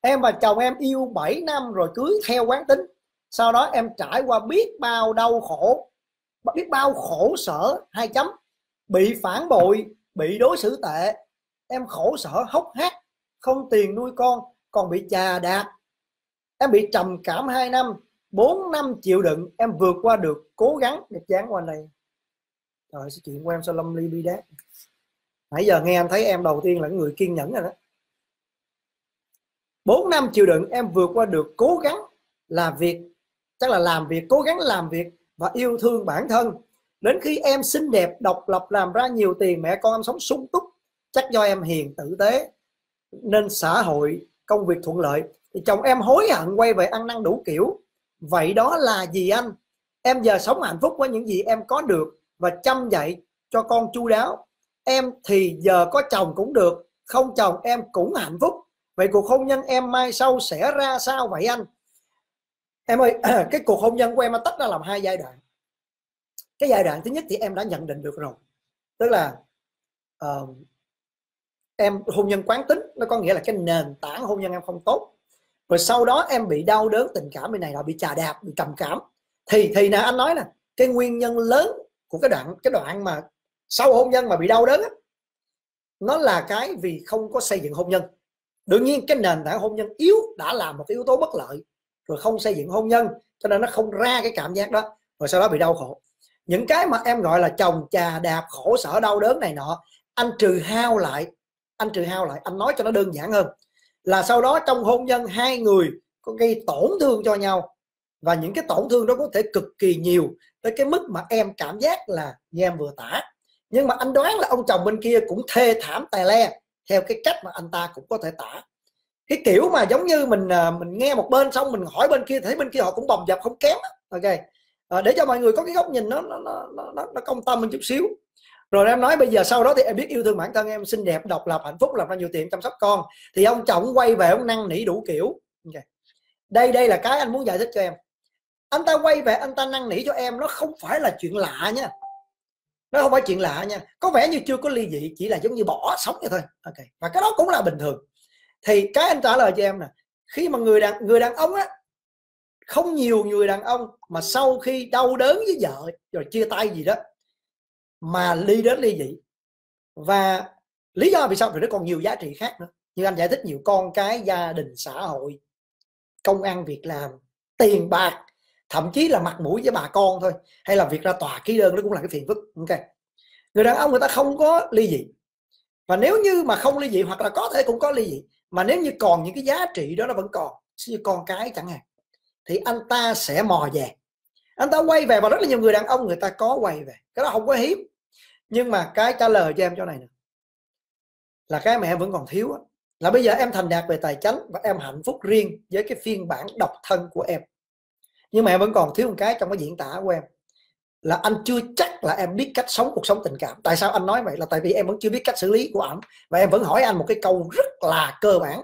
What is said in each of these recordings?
Em và chồng em yêu 7 năm rồi cưới theo quán tính. Sau đó em trải qua biết bao đau khổ, biết bao khổ sở, hai chấm, bị phản bội, bị đối xử tệ. Em khổ sở hốc hác, không tiền nuôi con, còn bị chà đạp. Em bị trầm cảm 2 năm, 4 năm chịu đựng, em vượt qua được, cố gắng. Đẹp dáng qua này. Trời, chuyện của em sao lâm ly bi đát. Nãy giờ nghe anh thấy em đầu tiên là người kiên nhẫn rồi đó. 4 năm chịu đựng, em vượt qua được, cố gắng làm việc, chắc là làm việc, cố gắng làm việc và yêu thương bản thân. Đến khi em xinh đẹp, độc lập, làm ra nhiều tiền, mẹ con em sống sung túc, chắc do em hiền tử tế nên xã hội công việc thuận lợi, thì chồng em hối hận quay về ăn năn đủ kiểu. Vậy đó là gì anh? Em giờ sống hạnh phúc với những gì em có được và chăm dạy cho con chu đáo. Em thì giờ có chồng cũng được, không chồng em cũng hạnh phúc. Vậy cuộc hôn nhân em mai sau sẽ ra sao vậy anh? Em ơi, cái cuộc hôn nhân của em nó tách ra làm hai giai đoạn. Cái giai đoạn thứ nhất thì em đã nhận định được rồi, tức là em hôn nhân quán tính, nó có nghĩa là cái nền tảng hôn nhân em không tốt. Rồi sau đó em bị đau đớn tình cảm, bên này là bị chà đạp, bị trầm cảm. Thì nè, anh nói nè, cái nguyên nhân lớn của cái đoạn mà sau hôn nhân mà bị đau đớn á, nó là cái vì không có xây dựng hôn nhân. Đương nhiên cái nền tảng hôn nhân yếu đã là một cái yếu tố bất lợi, rồi không xây dựng hôn nhân cho nên nó không ra cái cảm giác đó, rồi sau đó bị đau khổ. Những cái mà em gọi là chồng chà đạp, khổ sở, đau đớn này nọ, anh trừ hao lại, anh nói cho nó đơn giản hơn là sau đó trong hôn nhân hai người có gây tổn thương cho nhau, và những cái tổn thương đó có thể cực kỳ nhiều, tới cái mức mà em cảm giác là như em vừa tả. Nhưng mà anh đoán là ông chồng bên kia cũng thê thảm tè le theo cái cách mà anh ta cũng có thể tả. Cái kiểu mà giống như mình nghe một bên xong mình hỏi bên kia, thấy bên kia họ cũng bầm dập không kém. Ok, để cho mọi người có cái góc nhìn nó công tâm một chút xíu. Rồi em nói bây giờ sau đó thì em biết yêu thương bản thân, em xinh đẹp, độc lập, hạnh phúc, làm ra nhiều tiền, chăm sóc con, thì ông chồng quay về ông năn nỉ đủ kiểu. Okay. Đây là cái anh muốn giải thích cho em. Anh ta quay về anh ta năn nỉ cho em, nó không phải là chuyện lạ nha, nó không phải chuyện lạ nha. Có vẻ như chưa có ly dị, chỉ là giống như bỏ sống vậy thôi. Ok, và cái đó cũng là bình thường. Thì cái anh trả lời cho em nè, khi mà người đàn ông á, không nhiều người đàn ông mà sau khi đau đớn với vợ rồi chia tay gì đó mà đến ly dị. Và lý do vì sao? Vì nó còn nhiều giá trị khác nữa, như anh giải thích nhiều, con cái, gia đình, xã hội, công ăn việc làm, tiền bạc, thậm chí là mặt mũi với bà con thôi, hay là việc ra tòa ký đơn, nó cũng là cái phiền phức. Ok, người đàn ông người ta không có ly dị, và nếu như mà không ly dị, hoặc là có thể cũng có ly dị, mà nếu như còn những cái giá trị đó nó vẫn còn, như con cái chẳng hạn, thì anh ta sẽ mò về, anh ta quay về. Và rất là nhiều người đàn ông người ta có quay về, cái đó không có hiếm. Nhưng mà cái trả lời cho em chỗ này nè, là cái mà em vẫn còn thiếu, là bây giờ em thành đạt về tài chính và em hạnh phúc riêng với cái phiên bản độc thân của em, nhưng mà em vẫn còn thiếu một cái trong cái diễn tả của em, là anh chưa chắc là em biết cách sống cuộc sống tình cảm. Tại sao anh nói vậy? Là tại vì em vẫn chưa biết cách xử lý của ổng. Và em vẫn hỏi anh một cái câu rất là cơ bản,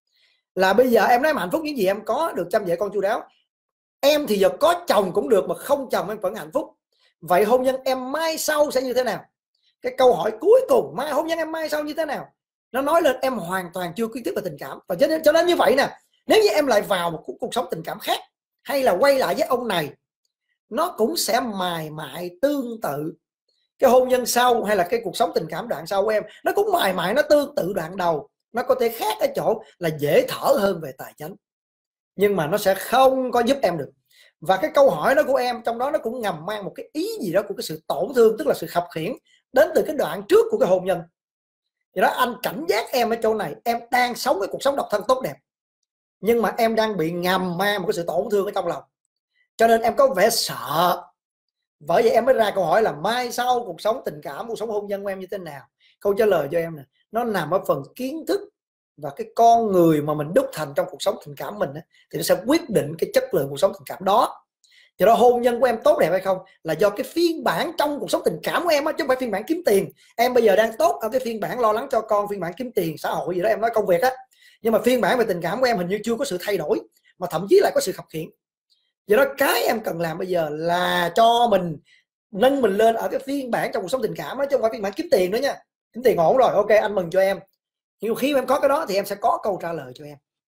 là bây giờ em nói hạnh phúc những gì em có được, chăm dạy con chu đáo. Em thì giờ có chồng cũng được, mà không chồng em vẫn hạnh phúc. Vậy hôn nhân em mai sau sẽ như thế nào? Cái câu hỏi cuối cùng, hôn nhân em mai sau như thế nào, nó nói lên em hoàn toàn chưa kiến thức về tình cảm. Và cho nên như vậy nè, nếu như em lại vào một cuộc sống tình cảm khác, hay là quay lại với ông này, nó cũng sẽ mài mại tương tự. Cái hôn nhân sau hay là cái cuộc sống tình cảm đoạn sau của em, nó cũng mài mại nó tương tự đoạn đầu. Nó có thể khác ở chỗ là dễ thở hơn về tài chính, nhưng mà nó sẽ không có giúp em được. Và cái câu hỏi đó của em trong đó nó cũng ngầm mang một cái ý gì đó của cái sự tổn thương, tức là sự khập khiễng đến từ cái đoạn trước của cái hôn nhân. Vậy đó, anh cảnh giác em ở chỗ này, em đang sống cái cuộc sống độc thân tốt đẹp, nhưng mà em đang bị ngầm mang một cái sự tổn thương ở trong lòng, cho nên em có vẻ sợ. Bởi vậy em mới ra câu hỏi là mai sau cuộc sống tình cảm, cuộc sống hôn nhân của em như thế nào. Câu trả lời cho em nè, nó nằm ở phần kiến thức và cái con người mà mình đúc thành trong cuộc sống tình cảm mình, thì nó sẽ quyết định cái chất lượng cuộc sống tình cảm đó. Cho đó hôn nhân của em tốt đẹp hay không là do cái phiên bản trong cuộc sống tình cảm của em, chứ không phải phiên bản kiếm tiền. Em bây giờ đang tốt ở cái phiên bản lo lắng cho con, phiên bản kiếm tiền, xã hội gì đó em nói, công việc á, nhưng mà phiên bản về tình cảm của em hình như chưa có sự thay đổi, mà thậm chí lại có sự khập khiễng. Do đó cái em cần làm bây giờ là cho mình nâng mình lên ở cái phiên bản trong cuộc sống tình cảm đó, chứ không phải phiên bản kiếm tiền nữa nha. Kiếm tiền ổn rồi, ok, anh mừng cho em. Nhưng khi em có cái đó thì em sẽ có câu trả lời cho em.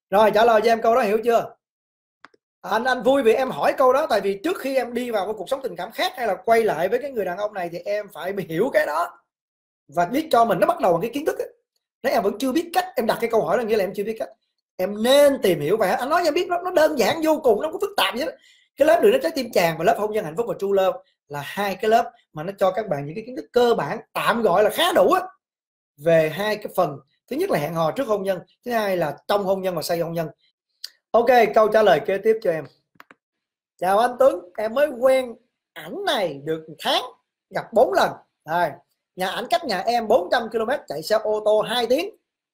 Rồi trả lời cho em câu đó, hiểu chưa? Anh vui vì em hỏi câu đó, tại vì trước khi em đi vào cái cuộc sống tình cảm khác hay là quay lại với cái người đàn ông này thì em phải hiểu cái đó và biết cho mình nó bắt đầu bằng cái kiến thức ấy. Nếu em vẫn chưa biết cách, em đặt cái câu hỏi là nghĩa là em chưa biết cách. Em nên tìm hiểu. Và anh nói cho em biết nó đơn giản vô cùng, nó không có phức tạp gì hết. Cái lớp Đường Đến Trái Tim Chàng và lớp Hôn Nhân Hạnh Phúc và True Love là hai cái lớp mà nó cho các bạn những cái kiến thức cơ bản, tạm gọi là khá đủ á, về hai cái phần. Thứ nhất là hẹn hò trước hôn nhân, thứ hai là trong hôn nhân và sau hôn nhân. Ok, câu trả lời kế tiếp cho em. Chào anh Tuấn, em mới quen ảnh này được tháng, gặp 4 lần. Rồi, nhà ảnh cách nhà em 400 km, chạy xe ô tô 2 tiếng.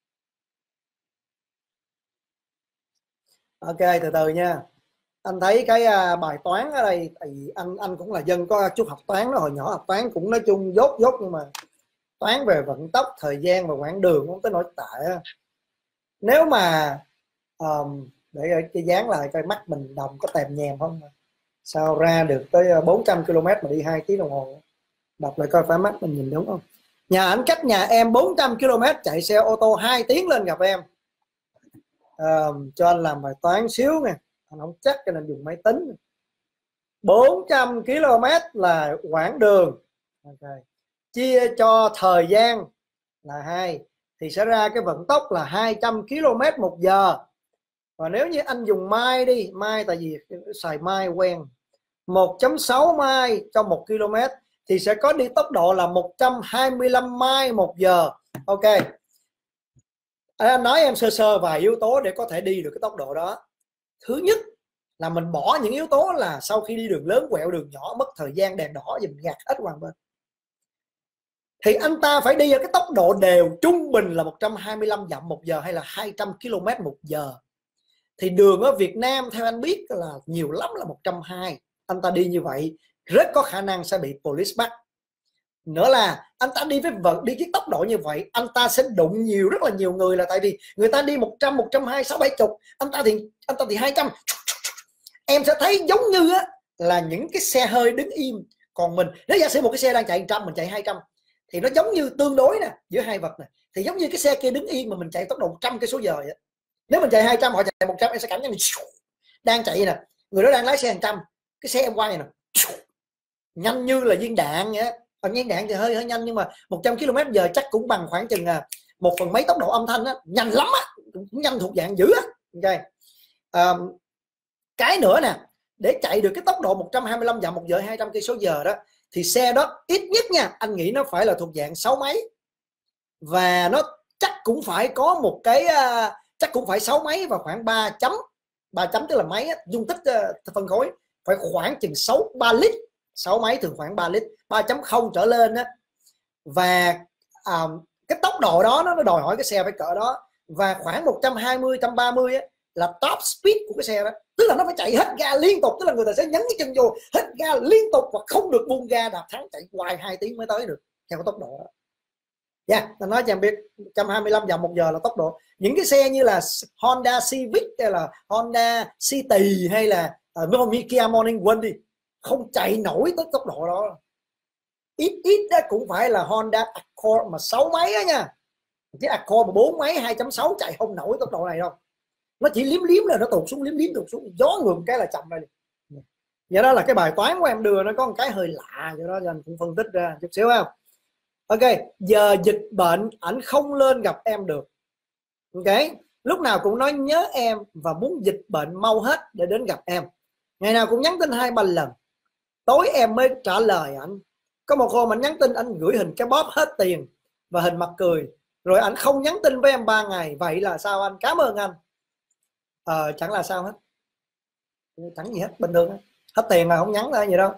Ok, từ từ nha. Anh thấy cái bài toán ở đây, thì anh cũng là dân có chút học toán đó, hồi nhỏ học toán cũng nói chung dốt, nhưng mà toán về vận tốc, thời gian và quãng đường không tới nổi tệ. Nếu mà để cái dán lại coi mắt mình đồng có tèm nhèm không, sao ra được tới 400 km mà đi 2 tiếng đồng hồ. Đọc lại coi phải mắt mình nhìn đúng không. Nhà ảnh cách nhà em 400 km, chạy xe ô tô 2 tiếng lên gặp em. Cho anh làm bài toán xíu nè, anh không chắc cho nên dùng máy tính. 400 km là quãng đường, okay. Chia cho thời gian là 2 thì sẽ ra cái vận tốc là 200 km một giờ. Và nếu như anh dùng mai đi, mai tại vì xài mai quen, 1.6 mai cho 1 km thì sẽ có đi tốc độ là 125 mai một giờ. Ok, anh nói em sơ sơ vài yếu tố để có thể đi được cái tốc độ đó. Thứ nhất là mình bỏ những yếu tố là sau khi đi đường lớn quẹo đường nhỏ mất thời gian đèn đỏ thì mình gạt hết qua bên. Thì anh ta phải đi ở cái tốc độ đều, trung bình là 125 dặm một giờ hay là 200 km một giờ. Thì đường ở Việt Nam theo anh biết là nhiều lắm là 120. Anh ta đi như vậy rất có khả năng sẽ bị police bắt. Nữa là anh ta đi với cái tốc độ như vậy, anh ta sẽ đụng rất là nhiều người, là tại vì người ta đi 100, 120, 670, anh ta thì 200. Em sẽ thấy giống như á, là những cái xe hơi đứng im, còn mình nếu giả sử một cái xe đang chạy 100 mình chạy 200 thì nó giống như tương đối nè, giữa hai vật này thì giống như cái xe kia đứng yên mà mình chạy tốc độ 100 cây số giờ vậy. Nếu mình chạy 200 họ chạy 100 em sẽ cảm giác mình đang chạy nè, người đó đang lái xe 100, cái xe em quay nè nhanh như là viên đạn vậy. Viên đạn thì hơi nhanh, nhưng mà 100 km/h chắc cũng bằng khoảng chừng 1/4 tốc độ âm thanh á, nhanh lắm á, cũng nhanh thuộc dạng dữ á. Ok, cái nữa nè, để chạy được cái tốc độ 125 dặm một giờ 200 cây số giờ đó thì xe đó ít nhất nha, anh nghĩ nó phải là thuộc dạng 6 máy, và nó chắc cũng phải có một cái chắc cũng phải 6 máy và khoảng 3 chấm tức là máy dung tích phân khối phải khoảng chừng 3 lít. 6 máy thường khoảng 3 lít, 3.0 trở lên á. Và cái tốc độ đó nó đòi hỏi cái xe phải cỡ đó, và khoảng 120, 130 á, là top speed của cái xe đó, tức là nó phải chạy hết ga liên tục, tức là người ta sẽ nhấn cái chân vô hết ga liên tục và không được buông ga đạp thắng, chạy hoài 2 tiếng mới tới được theo cái tốc độ đó. Dạ, tôi nói cho em biết 125 dặm một giờ là tốc độ. Những cái xe như là Honda Civic hay là Honda City hay là Kia Morning One đi, không chạy nổi tới tốc độ đó. Ít đó cũng phải là Honda Accord mà 6 máy á nha, chứ Accord mà 4 máy 2.6 chạy không nổi tốc độ này đâu. Nó chỉ liếm là nó tụt xuống, tụt xuống, gió ngừng cái là chậm đây. Vậy đó là cái bài toán của em đưa nó có một cái hơi lạ, cho đó anh cũng phân tích ra chút xíu không. Ok, giờ dịch bệnh ảnh không lên gặp em được. Ok, lúc nào cũng nói nhớ em và muốn dịch bệnh mau hết để đến gặp em. Ngày nào cũng nhắn tin 2-3 lần. Tối em mới trả lời ảnh. Có một hôm anh nhắn tin anh gửi hình cái bóp hết tiền và hình mặt cười, rồi anh không nhắn tin với em 3 ngày. Vậy là sao anh? Cảm ơn anh. Chẳng là sao hết, chẳng gì hết, bình thường hết. Hết tiền mà không nhắn là gì đâu.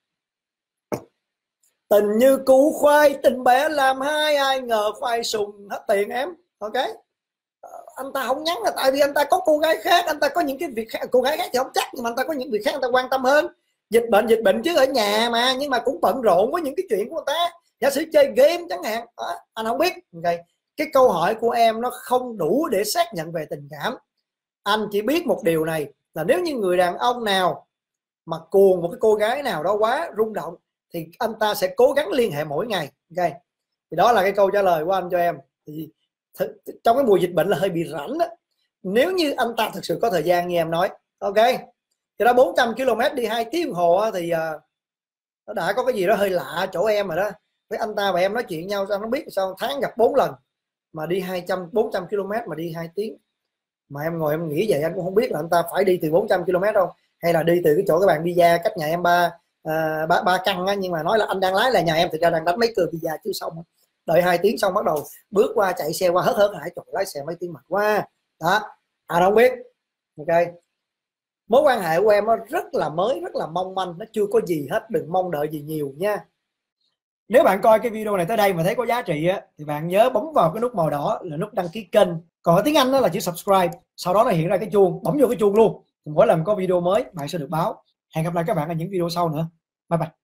Tình như củ khoai, tình bé làm hai, ai ngờ khoai sùng. Hết tiền em. Ok, anh ta không nhắn là tại vì anh ta có cô gái khác, anh ta có những cái việc khác. Cô gái khác thì không chắc, nhưng mà anh ta có những việc khác anh ta quan tâm hơn. Dịch bệnh chứ ở nhà mà, nhưng mà cũng bận rộn với những cái chuyện của người ta, giả sử chơi game chẳng hạn đó, anh không biết. Okay. Cái câu hỏi của em nó không đủ để xác nhận về tình cảm. Anh chỉ biết một điều này là nếu như người đàn ông nào mà cuồng một cái cô gái nào đó quá rung động thì anh ta sẽ cố gắng liên hệ mỗi ngày. Ok, thì đó là cái câu trả lời của anh cho em. Thì trong cái mùa dịch bệnh là hơi bị rảnh đó, nếu như anh ta thực sự có thời gian như em nói. Ok, thì đó 400 km đi 2 tiếng đồng hồ thì nó đã có cái gì đó hơi lạ chỗ em rồi đó. Với anh ta và em nói chuyện nhau sao nó biết sao tháng gặp 4 lần mà đi 400 km mà đi 2 tiếng. Mà em ngồi em nghĩ vậy anh cũng không biết là anh ta phải đi từ 400 km đâu, hay là đi từ cái chỗ các bạn visa cách nhà em ba căn á, nhưng mà nói là anh đang lái là nhà em thực ra đang đánh mấy cờ visa chứ xong đợi 2 tiếng xong bắt đầu bước qua chạy xe qua hớt hải, trời lái xe mấy tiếng mệt quá đó. Anh không biết. Ok, mối quan hệ của em nó rất là mới, rất là mong manh, nó chưa có gì hết, đừng mong đợi gì nhiều nha. Nếu bạn coi cái video này tới đây mà thấy có giá trị á, thì bạn nhớ bấm vào cái nút màu đỏ là nút đăng ký kênh. Còn ở tiếng Anh đó là chữ subscribe, sau đó là hiện ra cái chuông, bấm vô cái chuông luôn. Mỗi lần có video mới bạn sẽ được báo. Hẹn gặp lại các bạn ở những video sau nữa. Bye bye.